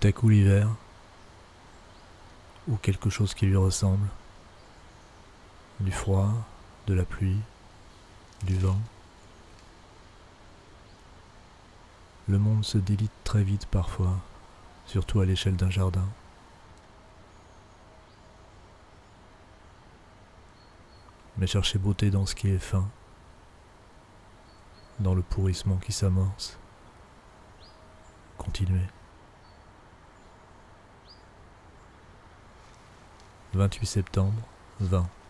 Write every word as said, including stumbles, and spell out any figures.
Tout à coup l'hiver, ou quelque chose qui lui ressemble, du froid, de la pluie, du vent. Le monde se délite très vite parfois, surtout à l'échelle d'un jardin. Mais chercher beauté dans ce qui est fin, dans le pourrissement qui s'amorce. Continuer. vingt-huit septembre, vingt.